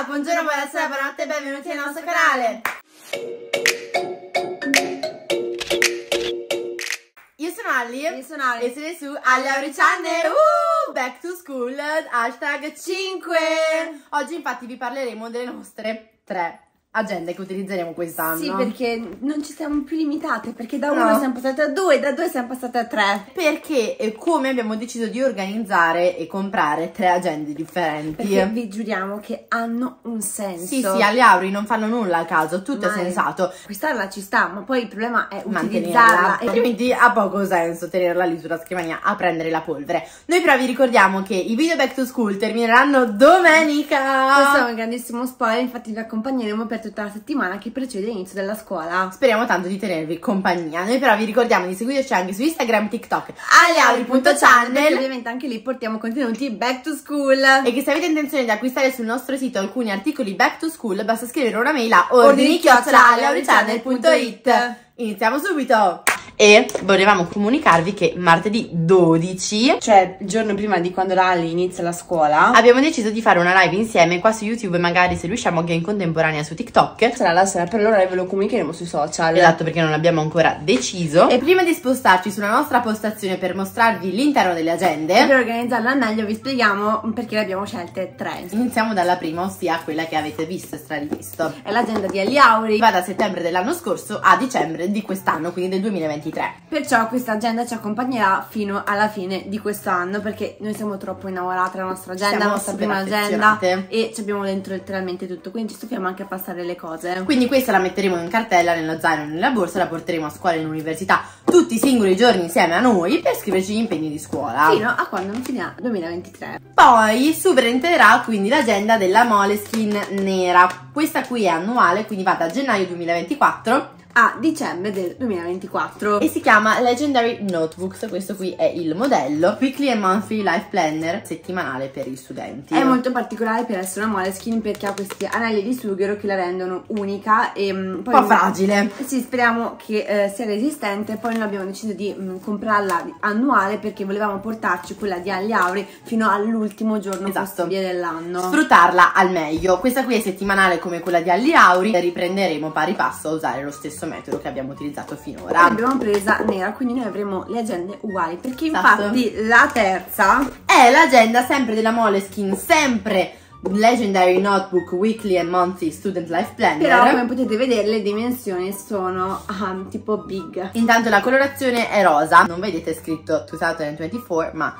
Ciao, buongiorno, buonasera, buonanotte e benvenuti nel nostro canale. Io sono Ali. Io sono Ali. E siete su Ali Auri Channel. Back to school, hashtag 5. Oggi infatti vi parleremo delle nostre 3 agende che utilizzeremo quest'anno. Sì, perché non ci siamo più limitate, perché da 1 siamo passate a 2, da 2 siamo passate a 3. Perché come abbiamo deciso di organizzare e comprare 3 agende differenti. Perché vi giuriamo che hanno un senso. Sì, agli Auri non fanno nulla a caso, tutto è sensato. Acquistarla ci sta, ma poi il problema è utilizzarla. Altrimenti ha poco senso tenerla lì sulla scrivania a prendere la polvere. Noi però vi ricordiamo che i video back to school termineranno domenica. Questo è un grandissimo spoiler, infatti vi accompagneremo per tutta la settimana che precede l'inizio della scuola. Speriamo tanto di tenervi compagnia. Noi però vi ricordiamo di seguirci anche su Instagram, TikTok, aliauri.channel, che ovviamente anche lì portiamo contenuti back to school. E che se avete intenzione di acquistare sul nostro sito alcuni articoli back to school, basta scrivere una mail a ordini@aliaurichannel.it. Iniziamo subito! E volevamo comunicarvi che martedì 12, cioè il giorno prima di quando l'Ali inizia la scuola, abbiamo deciso di fare una live insieme qua su YouTube e magari se riusciamo anche in contemporanea su TikTok. Sarà la sera, per l'ora ve lo comunicheremo sui social. Esatto, perché non abbiamo ancora deciso. E prima di spostarci sulla nostra postazione per mostrarvi l'interno delle agende e per organizzarla al meglio vi spieghiamo perché le abbiamo scelte 3. Iniziamo dalla prima, ossia quella che avete visto e stravisto. È l'agenda di Ali Auri. Va da settembre dell'anno scorso a dicembre di quest'anno, quindi del 2023. Perciò questa agenda ci accompagnerà fino alla fine di quest'anno, perché noi siamo troppo innamorate della nostra agenda, la nostra prima agenda, e ci abbiamo dentro letteralmente tutto, quindi ci stufiamo anche a passare le cose. Quindi questa la metteremo in cartella, nello zaino, nella borsa, la porteremo a scuola e in università tutti i singoli giorni insieme a noi per scriverci gli impegni di scuola. Fino a quando non finirà 2023. Poi sovraentrerà quindi l'agenda della Moleskine nera. Questa qui è annuale, quindi va da gennaio 2024 a dicembre del 2024 e si chiama Legendary Notebooks. Questo qui è il modello Weekly and Monthly Life Planner settimanale per gli studenti. È molto particolare per essere una Moleskine perché ha questi anelli di sughero che la rendono unica e poi un po' fragile. Sì, speriamo che sia resistente. Poi noi abbiamo deciso di comprarla annuale perché volevamo portarci quella di Ali Auri fino all'ultimo giorno possibile dell'anno, sfruttarla al meglio. Questa qui è settimanale come quella di Ali Auri e riprenderemo pari passo a usare lo stesso metodo che abbiamo utilizzato finora. L'abbiamo presa nera, quindi noi avremo le agende uguali, perché infatti la terza è l'agenda sempre della Moleskine, sempre Legendary Notebook Weekly and Monthly Student Life Planner. Però come potete vedere le dimensioni sono tipo big. Intanto la colorazione è rosa, non vedete scritto 2024 ma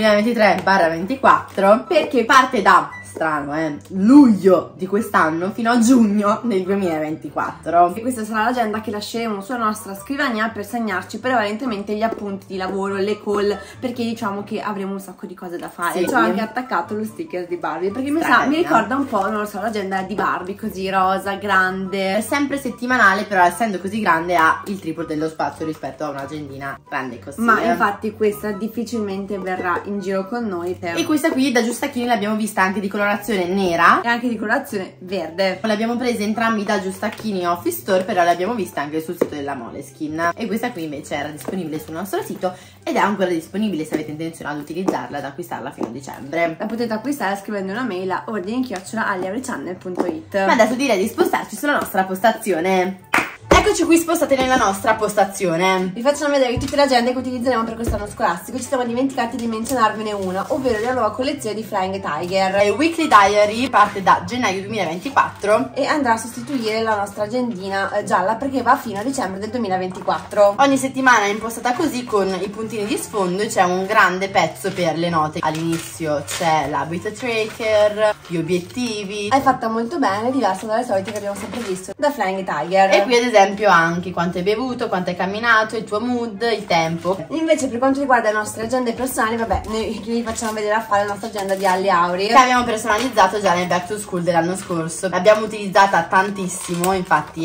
2023/24 perché parte da, strano luglio di quest'anno fino a giugno del 2024. E questa sarà l'agenda che lasceremo sulla nostra scrivania per segnarci prevalentemente gli appunti di lavoro, le call, perché diciamo che avremo un sacco di cose da fare. Sì. Ci ho anche attaccato lo sticker di Barbie perché mi ricorda un po', non lo so, l'agenda di Barbie, così rosa, grande. È sempre settimanale, però essendo così grande ha il triplo dello spazio rispetto a un'agendina grande così. Ma infatti questa difficilmente verrà in giro con noi E questa qui da Giustacchini l'abbiamo vista anche di colorazione nera e anche di colorazione verde. Le abbiamo prese entrambi da Giustacchini Office Store, però le abbiamo viste anche sul sito della Moleskine. E questa qui invece era disponibile sul nostro sito ed è ancora disponibile se avete intenzione ad utilizzarla, ad acquistarla fino a dicembre. La potete acquistare scrivendo una mail a ordini@aliaurichannel.it. Ma adesso direi di spostarci sulla nostra postazione. Eccoci qui spostate nella nostra postazione. Vi facciamo vedere tutte le agende che utilizzeremo per quest'anno scolastico. Ci siamo dimenticati di menzionarvene una, ovvero la nuova collezione di Flying Tiger. Il Weekly Diary parte da gennaio 2024 e andrà a sostituire la nostra agendina gialla perché va fino a dicembre del 2024. Ogni settimana è impostata così con i puntini di sfondo e c'è un grande pezzo per le note. All'inizio c'è l'habit tracker, gli obiettivi. È fatta molto bene, diversa dalle solite che abbiamo sempre visto da Flying Tiger. E qui ad esempio anche quanto hai bevuto, quanto hai camminato, il tuo mood, il tempo. Invece per quanto riguarda le nostre agende personali, vabbè, noi vi facciamo vedere a fare la nostra agenda di Ali Auri che abbiamo personalizzato già nel back to school dell'anno scorso. L'abbiamo utilizzata tantissimo, infatti è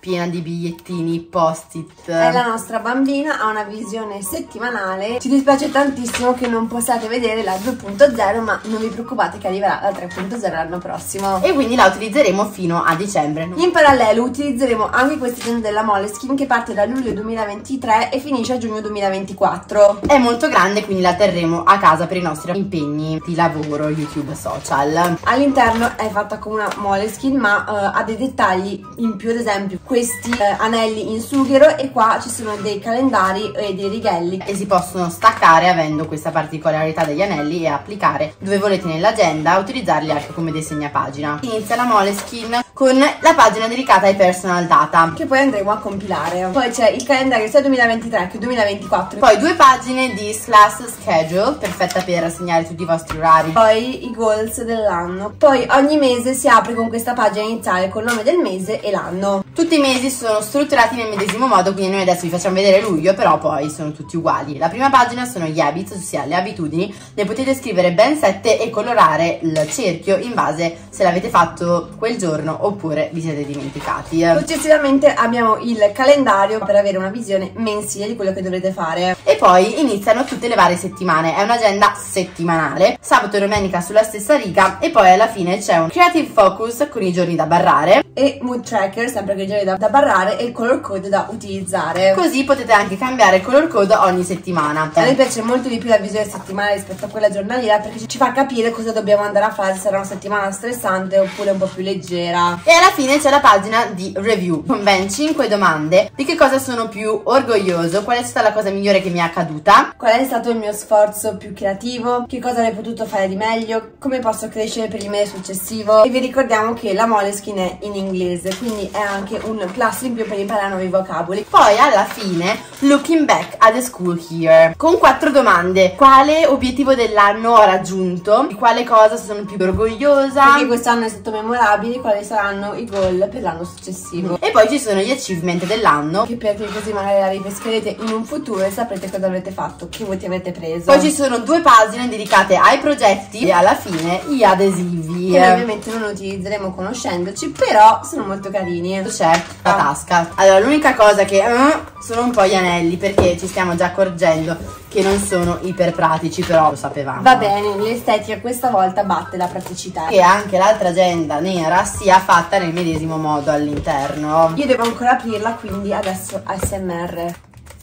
piena di bigliettini, post-it. È la nostra bambina, ha una visione settimanale. Ci dispiace tantissimo che non possiate vedere la 2.0, ma non vi preoccupate che arriverà la 3.0 l'anno prossimo. E quindi la utilizzeremo fino a dicembre. In parallelo utilizzeremo anche questa agenda della Moleskine che parte da luglio 2023 e finisce a giugno 2024. È molto grande, quindi la terremo a casa per i nostri impegni di lavoro, YouTube, social. All'interno è fatta come una Moleskine, ma ha dei dettagli in più, ad esempio questi anelli in sughero, e qua ci sono dei calendari e dei righelli e si possono staccare avendo questa particolarità degli anelli e applicare dove volete nell'agenda, utilizzarli anche come dei segnapagina. Inizia la Moleskine con la pagina dedicata ai personal data che poi andremo a compilare. Poi c'è il calendario sia 2023 che 2024. Poi 2 pagine di slash schedule, perfetta per segnare tutti i vostri orari. Poi i goals dell'anno. Poi ogni mese si apre con questa pagina iniziale col nome del mese e l'anno. Tutti i mesi sono strutturati nel medesimo modo, quindi noi adesso vi facciamo vedere luglio, però poi sono tutti uguali. La prima pagina sono gli habits, ossia le abitudini. Ne potete scrivere ben 7 e colorare il cerchio in base se l'avete fatto quel giorno oppure vi siete dimenticati. Successivamente abbiamo il calendario per avere una visione mensile di quello che dovrete fare. E poi iniziano tutte le varie settimane. È un'agenda settimanale, sabato e domenica sulla stessa riga, e poi alla fine c'è un creative focus con i giorni da barrare e mood tracker, sempre con i giorni da barrare e il color code da utilizzare. Così potete anche cambiare il color code ogni settimana. A me piace molto di più la visione settimanale rispetto a quella giornaliera, perché ci fa capire cosa dobbiamo andare a fare, se sarà una settimana stressante oppure un po' più leggera. E alla fine c'è la pagina di review con ben 5 domande: di che cosa sono più orgoglioso, qual è stata la cosa migliore che mi è accaduta, qual è stato il mio sforzo più creativo, che cosa avrei potuto fare di meglio, come posso crescere per il mese successivo. E vi ricordiamo che la Moleskine è in inglese, quindi è anche un plus in più per imparare nuovi vocaboli. Poi alla fine looking back at the school year con 4 domande: quale obiettivo dell'anno ho raggiunto, di quale cosa sono più orgogliosa, perché quest'anno è stato memorabile, quali saranno i goal per l'anno successivo. E poi ci sono gli achievement dell'anno, che perché così magari la ripescherete in un futuro e saprete cosa avrete fatto, che voti avete preso. Poi ci sono 2 pagine dedicate ai progetti e alla fine gli adesivi, che noi ovviamente non utilizzeremo conoscendoci, però sono molto carini. C'è la tasca. Allora l'unica cosa che sono un po' gli anelli, perché ci stiamo già accorgendo che non sono iper pratici, però lo sapevamo. Va bene, l'estetica questa volta batte la praticità. E anche l'altra agenda nera sia fatta nel medesimo modo all'interno. Io devo ancora aprirla, quindi adesso ASMR.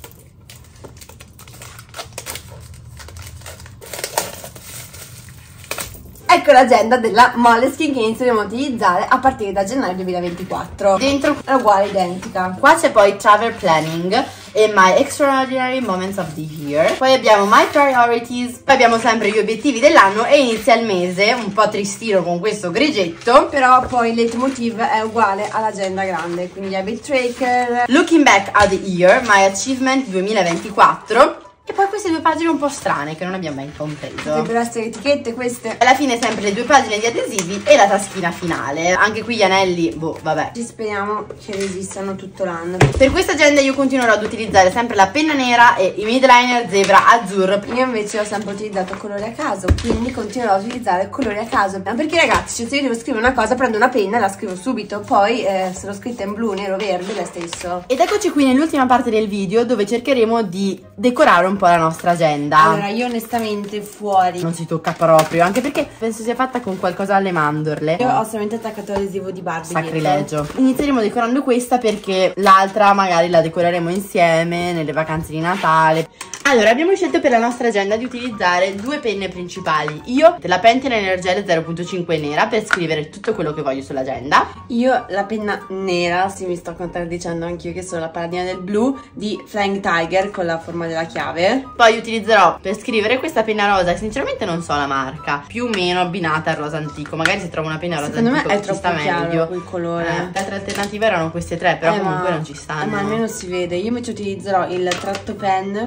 Ecco l'agenda della Moleskine che inizieremo a utilizzare a partire da gennaio 2024. Dentro è uguale, identica. Qua c'è poi travel planning e my extraordinary moments of the year. Poi abbiamo my priorities. Poi abbiamo sempre gli obiettivi dell'anno e inizia il mese un po' tristino con questo grigetto. Però poi il leitmotiv è uguale all'agenda grande, quindi habit tracker, looking back at the year, my achievement 2024. E poi queste 2 pagine un po' strane che non abbiamo mai compreso. Dovrebbero essere etichette queste. Alla fine sempre le 2 pagine di adesivi e la taschina finale. Anche qui gli anelli, boh, vabbè. Ci speriamo che resistano tutto l'anno. Per questa agenda io continuerò ad utilizzare sempre la penna nera e i midliner zebra azzurro. Io invece ho sempre utilizzato colori a caso, quindi continuerò a utilizzare colori a caso. Perché ragazzi, se io devo scrivere una cosa, prendo una penna e la scrivo subito. Poi se l'ho scritta in blu, nero, verde, è lo stesso. Ed eccoci qui nell'ultima parte del video, dove cercheremo di decorare un po' la nostra agenda. Allora, io onestamente fuori non si tocca proprio, anche perché penso sia fatta con qualcosa alle mandorle. Io ho solamente attaccato l'adesivo di Barbie. Sacrilegio. Inizieremo decorando questa perché l'altra magari la decoreremo insieme nelle vacanze di Natale. Allora, abbiamo scelto per la nostra agenda di utilizzare 2 penne principali. Io la Pentel Energele 0.5 nera per scrivere tutto quello che voglio sull'agenda. Io la penna nera, sì, mi sto contraddicendo anch'io, che sono la paladina del blu di Flying Tiger con la forma della chiave. Poi utilizzerò per scrivere questa penna rosa, che sinceramente non so la marca, più o meno abbinata al rosa antico. Magari se trovo una penna rosa secondo antico me è ci sta troppo chiaro meglio quel colore. Le altre alternative erano queste 3, però comunque non ci stanno. Ma almeno si vede. Io invece utilizzerò il tratto pen colorazione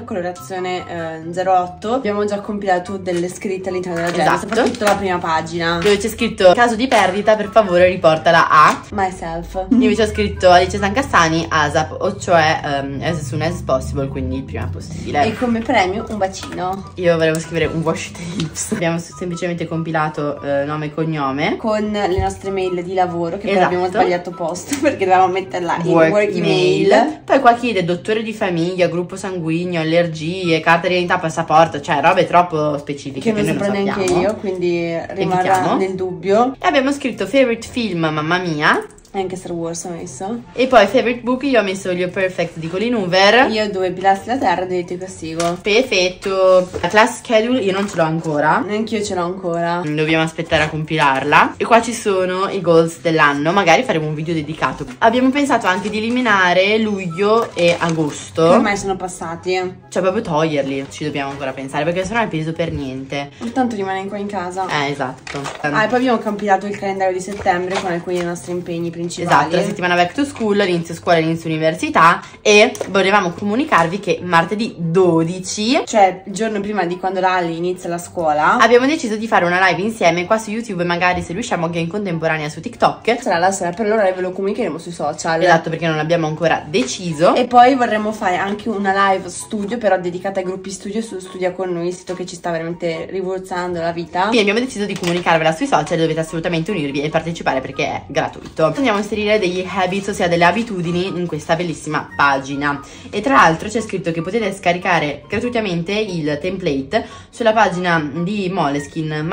sezione 08 abbiamo già compilato delle scritte all'interno dell'agenda, esatto. soprattutto la prima pagina dove c'è scritto caso di perdita, per favore riportala a myself. Io invece ho scritto Alice Sancassani ASAP, o cioè as soon as possible, quindi il prima possibile. E come premio un bacino. Io volevo scrivere un wash the lips. Abbiamo semplicemente compilato nome e cognome con le nostre mail di lavoro, che esatto. poi abbiamo sbagliato post perché dovevamo metterla in work email. Poi qua chiede dottore di famiglia, gruppo sanguigno, allergie, carta di identità, passaporto, cioè robe troppo specifiche che non saprò neanche io, quindi rimarrà nel dubbio. E abbiamo scritto favorite film, mamma mia. Anche Star Wars ho messo. E poi favorite book, io ho messo You're Perfect di Colin Hoover. Io Dove pilastri la terra, delitto e castigo. Perfetto. La class schedule io non ce l'ho ancora. Neanche io ce l'ho ancora. Dobbiamo aspettare a compilarla. E qua ci sono i goals dell'anno. Magari faremo un video dedicato. Abbiamo pensato anche di eliminare luglio e agosto. Che ormai sono passati. Cioè proprio toglierli. Ci dobbiamo ancora pensare, perché sennò è peso per niente. Intanto rimane qua in casa. Esatto. E poi abbiamo compilato il calendario di settembre con alcuni dei nostri impegni principali. Esatto, la settimana back to school, l'inizio scuola, inizio università. E volevamo comunicarvi che martedì 12, cioè il giorno prima di quando la Ali inizia la scuola, abbiamo deciso di fare una live insieme qua su YouTube, e magari se riusciamo anche in contemporanea su TikTok. Sarà la sera, per l'ora ve lo comunicheremo sui social. Esatto, perché non abbiamo ancora deciso. E poi vorremmo fare anche una live studio, però dedicata ai gruppi studio su Studia con noi, sito che ci sta veramente rivoluzionando la vita. Quindi abbiamo deciso di comunicarvela sui social, dovete assolutamente unirvi e partecipare perché è gratuito. Andiamo a inserire degli habits, ossia delle abitudini, in questa bellissima pagina. E tra l'altro c'è scritto che potete scaricare gratuitamente il template sulla pagina di Moleskine,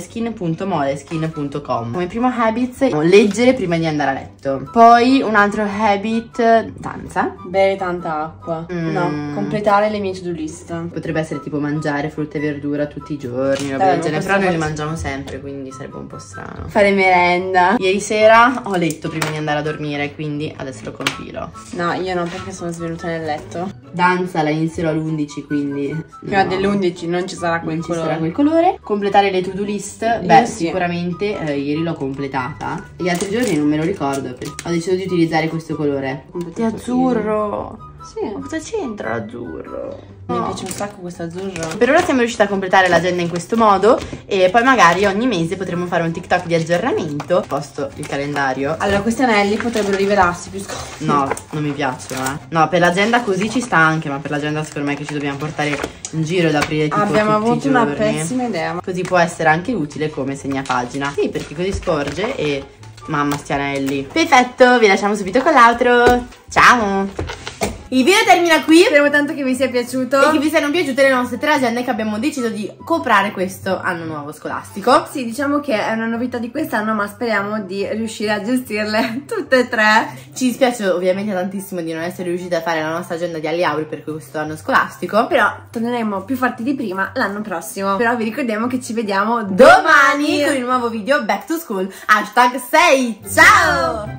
mymoleskine.moleskine.com. Come primo habits, leggere prima di andare a letto. Poi un altro habit, danza. Bere tanta acqua. No, completare le mie to-do list. Potrebbe essere tipo mangiare frutta e verdura tutti i giorni, roba del genere, però noi le mangiamo sempre, quindi sarebbe un po' strano. Fare merenda. Ieri sera ho letto prima di andare a dormire, quindi adesso lo compilo. No, io no, perché sono svenuta nel letto. Danza la inizierò all'11, quindi prima dell'11 non ci sarà quel colore. Ci sarà quel colore. Completare le to-do list. Beh, sì, sicuramente ieri l'ho completata. Gli altri giorni non me lo ricordo. Ho deciso di utilizzare questo colore di azzurro. Sì. Ma cosa c'entra l'azzurro? Mi piace un sacco questo azzurro. Per ora siamo riusciti a completare l'agenda in questo modo, e poi magari ogni mese potremo fare un TikTok di aggiornamento. Posto il calendario. Allora, questi anelli potrebbero rivelarsi più scomodi. No, non mi piacciono, No, per l'agenda così ci sta anche, ma per l'agenda secondo me che ci dobbiamo portare in giro ed aprire tipo abbiamo tutti avuto i una giorni. pessima idea. Così può essere anche utile come segnapagina. Sì, perché così scorge e mamma sti anelli. Perfetto, vi lasciamo subito con l'altro. Ciao! Il video termina qui. Speriamo tanto che vi sia piaciuto e che vi siano piaciute le nostre 3 agende che abbiamo deciso di comprare questo anno nuovo scolastico. Sì, diciamo che è una novità di quest'anno, ma speriamo di riuscire a gestirle tutte e 3. Ci dispiace ovviamente tantissimo di non essere riusciti a fare la nostra agenda di Alliauri per questo anno scolastico, però torneremo più forti di prima l'anno prossimo. Però vi ricordiamo che ci vediamo domani con il nuovo video Back to School #6. Ciao!